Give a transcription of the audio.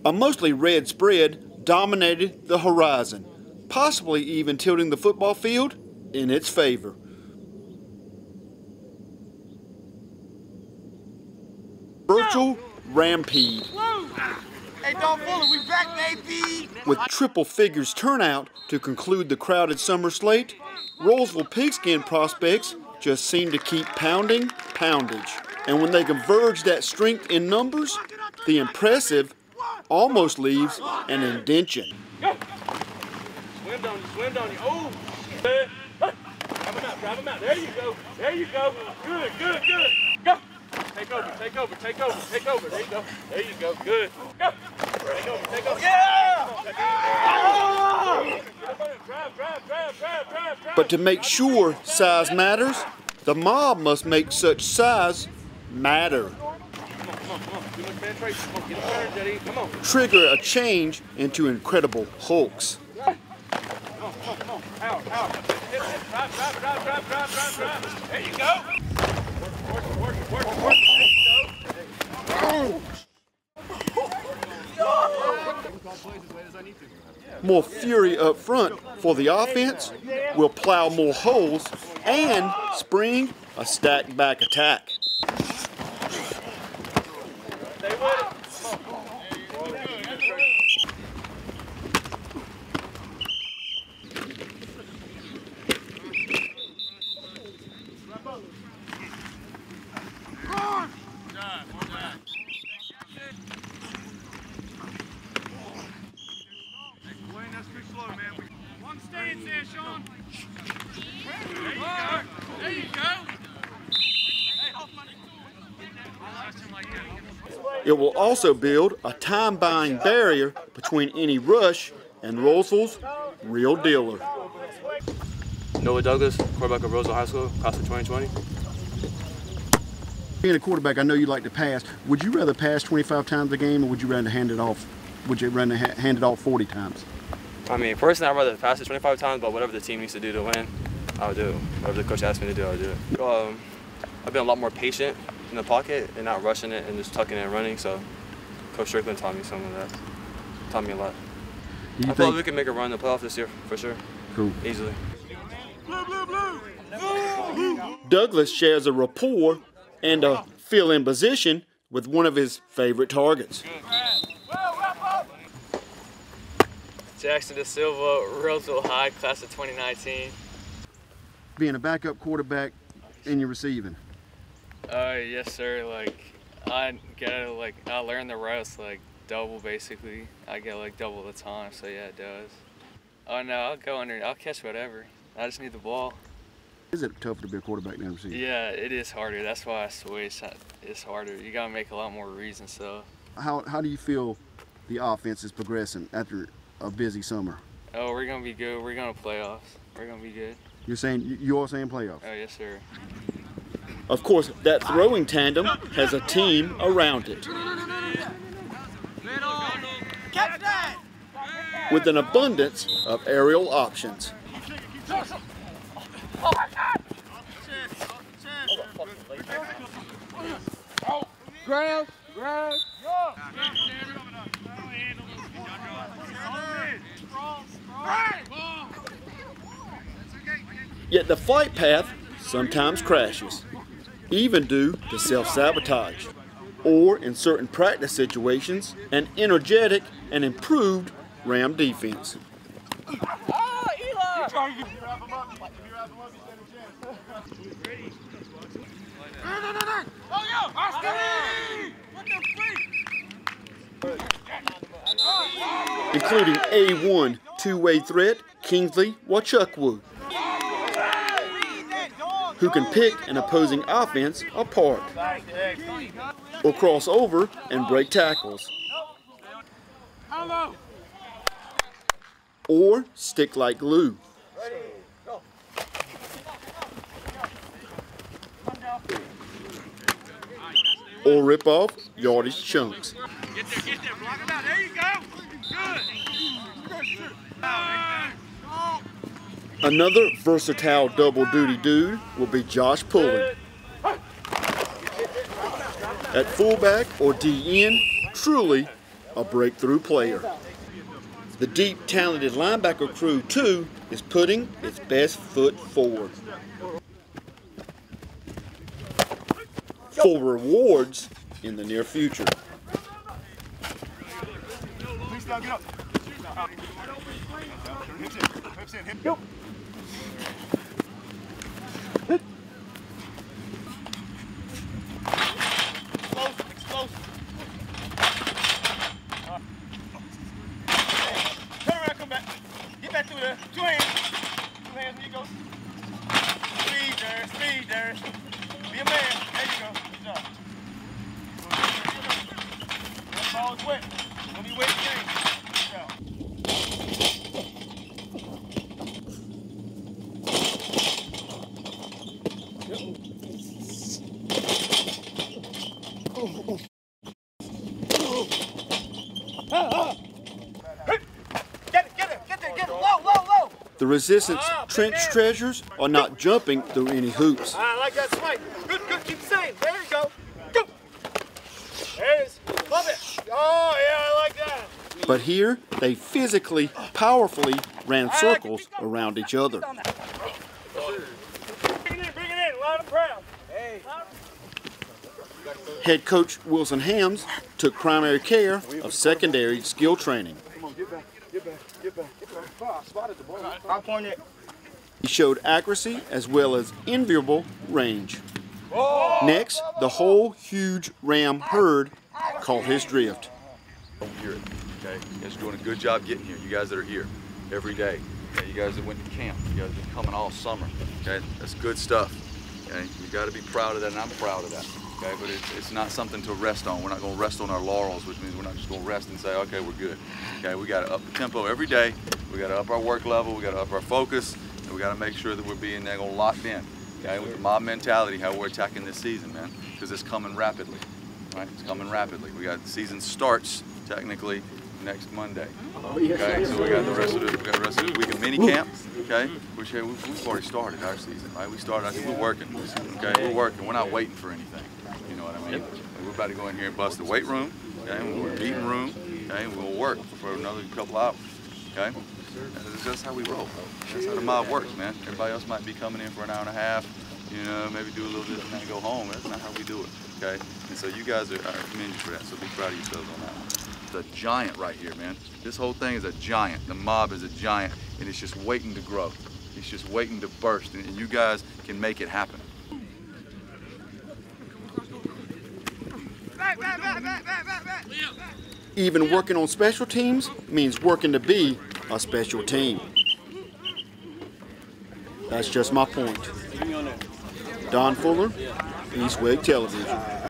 A mostly red spread dominated the horizon, possibly even tilting the football field in its favor. Virtual rampede. Hey, Don Fuller, we back, baby! With triple figures turnout to conclude the crowded summer slate, Rolesville Pigskin prospects just seem to keep pounding poundage. And when they converge that strength in numbers, the impressive almost leaves an indention. Swim on you. Oh! Drive him out. There you go. Good. Go! Take over. There you go. Good. Go! Take over. Yeah! Drive. But to make sure size matters, the mob must make such size matter. Trigger a change into incredible hulks. There you go. Work. More fury up front for the offense will plow more holes and spring a stacked back attack. There you go. It will also build a time-buying barrier between any rush and Rolesville's real dealer. Noah Douglas, quarterback of Roseville High School, class of 2020. Being a quarterback, I know you like to pass. Would you rather pass 25 times a game, or would you rather hand it off? Would you rather hand it off 40 times? I mean, personally, I'd rather pass it 25 times, but whatever the team needs to do to win, I'll do it. Whatever the coach asks me to do, I'll do it. I've been a lot more patient in the pocket and not rushing it and just tucking it and running, so Coach Strickland taught me some of that. Taught me a lot. I feel like we can make a run in the playoffs this year, for sure. Cool. Easily. Douglas shares a rapport and a fill-in position with one of his favorite targets. Jackson Da Silva, Roseville High, class of 2019. Being a backup quarterback and you're receiving. Yes, sir. I learn the routes double basically. I get double the time, so yeah, it does. Oh no, I'll go under. I'll catch whatever. I just need the ball. Is it tougher to be a quarterback than a receiver? Yeah, it is harder. That's why I switched. It's harder. You gotta make a lot more reads and stuff. How do you feel the offense is progressing after a busy summer? Oh, we're gonna be good. We're gonna playoffs. We're gonna be good. You're saying playoffs? Oh yes, sir. Of course, that throwing tandem has a team around it. With an abundance of aerial options. Grab. Yet the flight path sometimes crashes, even due to self-sabotage, or in certain practice situations, an energetic and improved Ram defense. Including A1 two-way threat Kingsley Wachukwu, who can pick an opposing offense apart, or cross over and break tackles, or stick like glue, or rip off yardage chunks. Get there, block him out. There you go. Good. Another versatile double-duty dude will be Josh Pullen. At fullback or DN, truly a breakthrough player. The deep, talented linebacker crew, too, is putting its best foot forward. For rewards in the near future. Please now get up. Hips in, hip. Go. Explosive. Turn around, come back. Get back through there. Two hands. There you go. Speed there. Be a man. There you go. Good job. That ball is wet. When you wet, change. Good job. Get it. Low. The Resistance trench treasures are not jumping through any hoops. I like that swipe. Good. Keep the same. There you go. Go. There it is. Love it. Oh, yeah, I like that. But here, they physically, powerfully ran circles around each other. Bring it in. Loud and proud. Hey. Head coach Wilson Hams took primary care of secondary skill training. Come on, get back. Spotted the ball. I'll point it. He showed accuracy as well as enviable range. Next, the whole huge ram herd caught his drift. Don't hear it, okay? You guys are doing a good job getting here. You guys that are here every day. Okay? You guys that went to camp. You guys have been coming all summer. Okay? That's good stuff. Okay? You got to be proud of that, and I'm proud of that. Okay? But it's not something to rest on. We're not going to rest on our laurels, which means we're not just going to rest and say, okay, we're good. Okay? We got to up the tempo every day. We got to up our work level. We got to up our focus. And we got to make sure that we're being locked in. Okay? With the mob mentality, how we're attacking this season, man. Because it's coming rapidly. Right? It's coming rapidly. We got the season starts technically next Monday. Okay, so we got the rest of the week of mini camp. Okay, which we've already started our season. Right, we started. We're working. Okay, we're working. We're not waiting for anything. You know what I mean? We're about to go in here and bust the weight room. Okay, we're meeting room. Okay, and we'll work for another couple hours. Okay, that's how we roll. That's how the mob works, man. Everybody else might be coming in for an hour and a half. You know, maybe do a little bit and then go home. That's not how we do it. Okay, and so you guys I commend you for that. So be proud of yourselves on that one. It's a giant right here, man. This whole thing is a giant. The mob is a giant, and it's just waiting to grow. It's just waiting to burst, and you guys can make it happen. Back. Even working on special teams means working to be a special team. That's just my point. Don Fuller, Eastway Television.